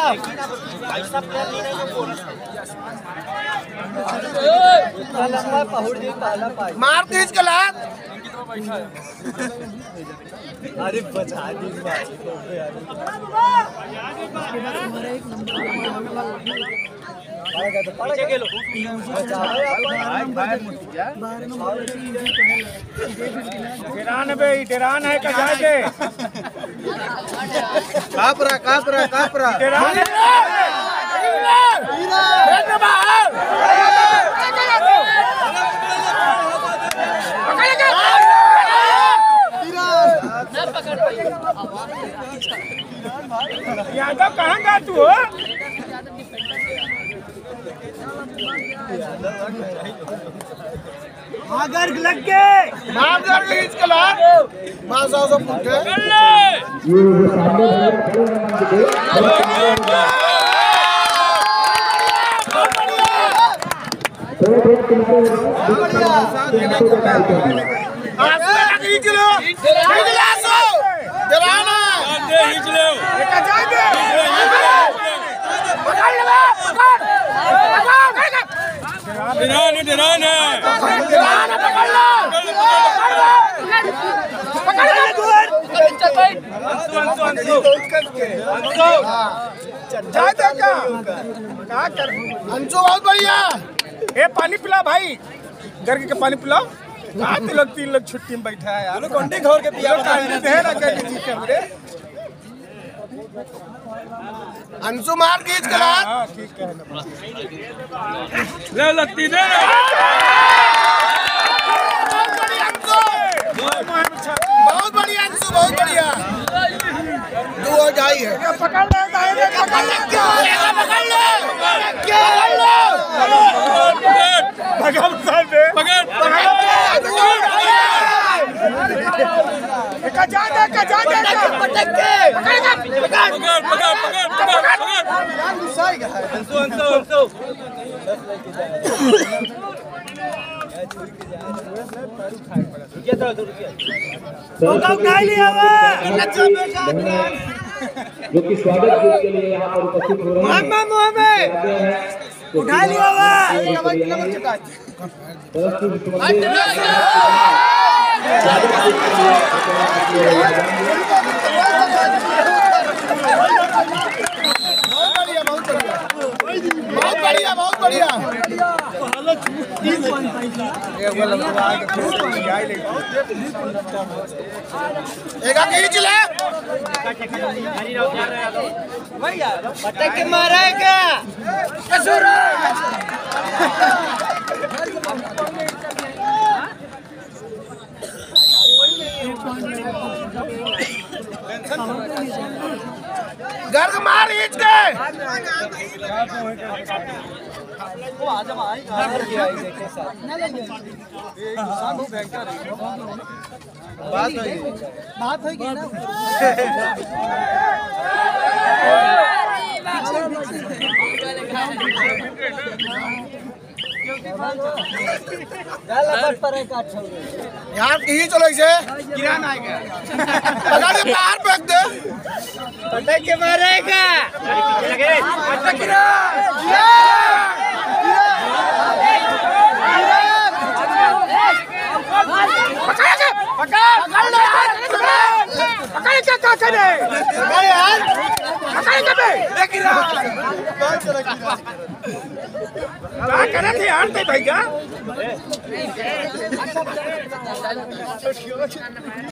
मार तेज के लात। अरे बचा दी टेरान है का जाके कापरा टेरान यादव कहाँ गा तू हो? अगर लग गए मामदार लीज कला मासा सब पुटे अंशु बहुत बढ़िया। ए पानी पिला भाई, घर के पानी पिलाओ। कहाँ तू लोग 3 लोग छुट्टी में बैठा है यार। घंटे घर के पिया अंशु मार खींच के ला। ठीक है ले लगती दे बहुत बढ़िया अंशु बहुत बढ़िया। तू हो जाई है पकड़ ले जो कि स्वागत के लिए यहाँ पर उपस्थित हो रहे हैं। उठा लिया बहुत बढ़िया खींच ले पटक के मारेगा गर्ग मार खींच के बात होगी ना यार कहीं चलो इसे गिरा ना आएगा पकड़ के बाहर फेंक दे पटक के मारेगा भैया